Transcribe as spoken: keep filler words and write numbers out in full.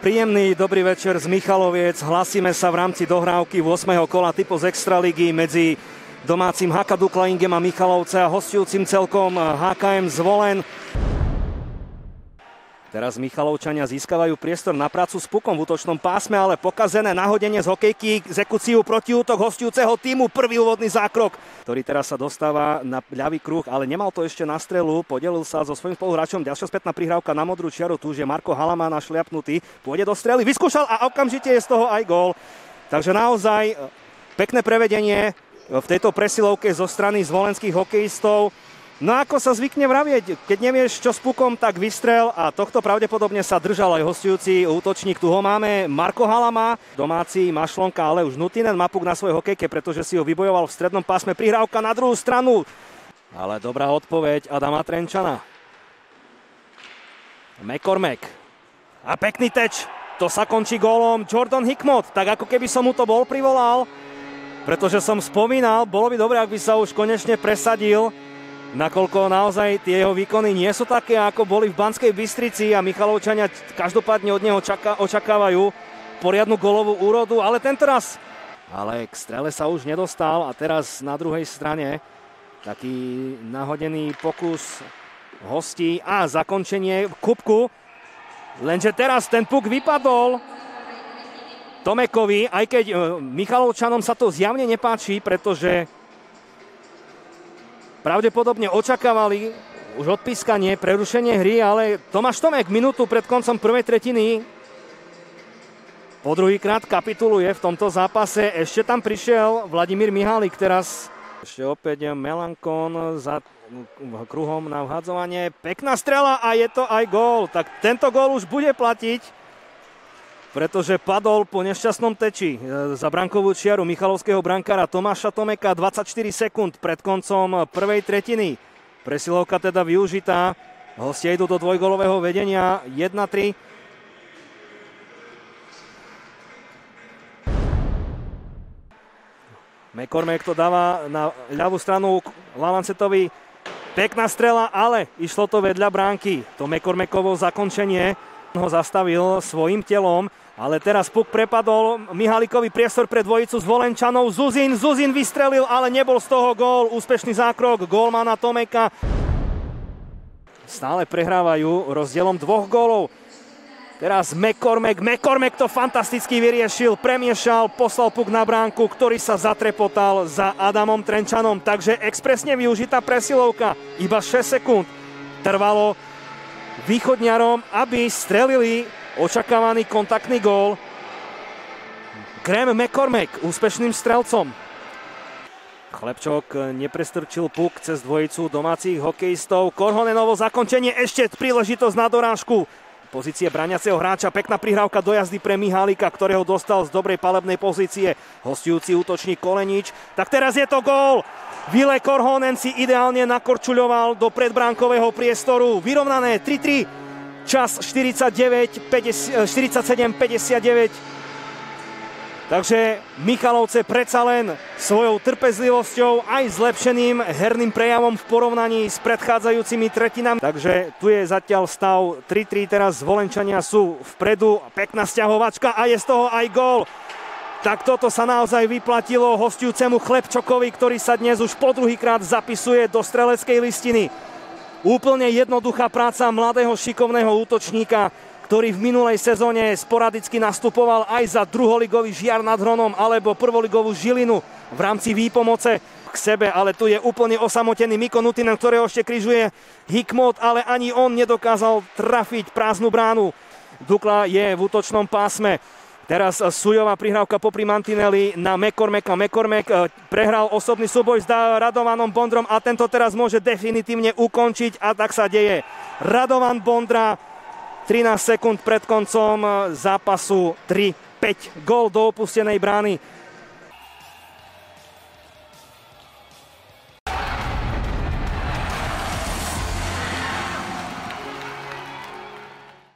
Príjemný dobrý večer z Michaloviec. Hlasíme sa v rámci dohrávky ôsmeho kola typu z Extraligy medzi domácim há ká Dukla Ingem a Michalovce a hostujúcim celkom há ká em Zvolen. Teraz Michalovčania získavajú priestor na prácu s pukom v útočnom pásme, ale pokazené nahodenie z hokejky, exekúciu protiútok hostujúceho týmu, prvý úvodný zákrok, ktorý teraz sa dostáva na ľavý kruh, ale nemal to ešte na strelu, podelil sa so svojím spoluhráčom, ďalšia spätná prihrávka na modrú čiaru, tu už je Marko Halama našliapnutý, pôjde do strely, vyskúšal a okamžite je z toho aj gól. Takže naozaj pekné prevedenie v tejto presilovke zo strany zvolenských hokejistov. No ako sa zvykne vravieť, keď nevieš čo s pukom, tak vystrel a tohto pravdepodobne sa držal aj hostujúci útočník. Tu ho máme Marko Halama, domáci mašlonka, ale už Nutinen má puk na svojej hokejke, pretože si ho vybojoval v strednom pásme, prihrávka na druhú stranu. Ale dobrá odpoveď Adama Trenčana. McCormack. A pekný teč, to sa končí gólom Jordan Hickmott, tak ako keby som mu to bol privolal, pretože som spomínal, bolo by dobré, ak by sa už konečne presadil, nakoľko naozaj tie jeho výkony nie sú také, ako boli v Banskej Bystrici a Michalovčania každopádne od neho čaká, očakávajú poriadnu gólovú úrodu, ale tento raz ale k strele sa už nedostal a teraz na druhej strane taký nahodený pokus hostí a zakončenie v kubku, lenže teraz ten puk vypadol Tomekovi, aj keď Michalovčanom sa to zjavne nepáči, pretože pravdepodobne očakávali už odpískanie, prerušenie hry, ale Tomáš Tomek minútu pred koncom prvej tretiny po druhýkrát kapituluje v tomto zápase. Ešte tam prišiel Vladimír Mihálik teraz. Ešte opäť Melankon za kruhom na vhadzovanie. Pekná strela a je to aj gól. Tak tento gól už bude platiť, pretože padol po nešťastnom teči za brankovú čiaru michalovského brankára Tomáša Tomeka dvadsaťštyri sekúnd pred koncom prvej tretiny. Presilovka teda využitá. Hostia idú do dvojgólového vedenia jeden tri. McCormack to dáva na ľavú stranu Lalancetovi. Pekná strela, ale išlo to vedľa bránky. To McCormackovo zakončenie ho zastavil svojím telom, ale teraz puk prepadol Mihálikovi, priestor pre dvojicu Zvolenčanov. Zuzin, Zuzin vystrelil, ale nebol z toho gól. Úspešný zákrok gólmana Tomeka. Stále prehrávajú rozdielom dvoch gólov. Teraz McCormack, McCormack to fantasticky vyriešil, premiešal, poslal puk na bránku, ktorý sa zatrepotal za Adamom Trenčanom. Takže expresne využitá presilovka, iba šesť sekúnd trvalo východňarom, aby strelili očakávaný kontaktný gól. Graham McCormack úspešným strelcom. Chlebčok neprestrčil puk cez dvojicu domácich hokejistov. Korhonenovo zakončenie, ešte príležitosť na dorážku. Pozície braniaceho hráča, pekná prihrávka do jazdy pre Mihálika, ktorého dostal z dobrej palebnej pozície hostujúci útočník Kolenič. Tak teraz je to gól. Ville Korhonen si ideálne nakorčuľoval do predbránkového priestoru. Vyrovnané tri tri. Čas štyridsaťsedem päťdesiatdeväť. Takže Michalovce predsa len svojou trpezlivosťou aj zlepšeným herným prejavom v porovnaní s predchádzajúcimi tretinami. Takže tu je zatiaľ stav tri tri, teraz Zvolenčania sú vpredu, pekná sťahovačka a je z toho aj gól. Tak toto sa naozaj vyplatilo hostujúcemu Chlebčokovi, ktorý sa dnes už po druhýkrát zapisuje do streleckej listiny. Úplne jednoduchá práca mladého šikovného útočníka, ktorý v minulej sezóne sporadicky nastupoval aj za druholigový Žiar nad Hronom alebo prvoligovú Žilinu v rámci výpomoce k sebe, ale tu je úplne osamotený Mikko Nutinen, ktorého ešte križuje Hickmott, ale ani on nedokázal trafiť prázdnu bránu. Dukla je v útočnom pásme. Teraz Sujová prihrávka popri mantineli na McCormacka. McCormack prehral osobný súboj s Radovanom Bondrom a tento teraz môže definitívne ukončiť a tak sa deje. Radovan Bondra, trinásť sekúnd pred koncom zápasu, tri päť, gól do opustenej brány.